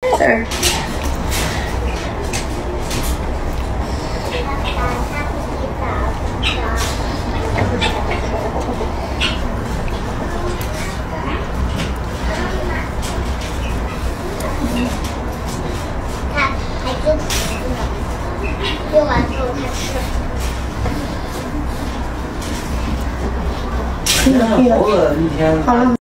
儿。 他还丢丢完之后他吃。 可以了，可以了。好了。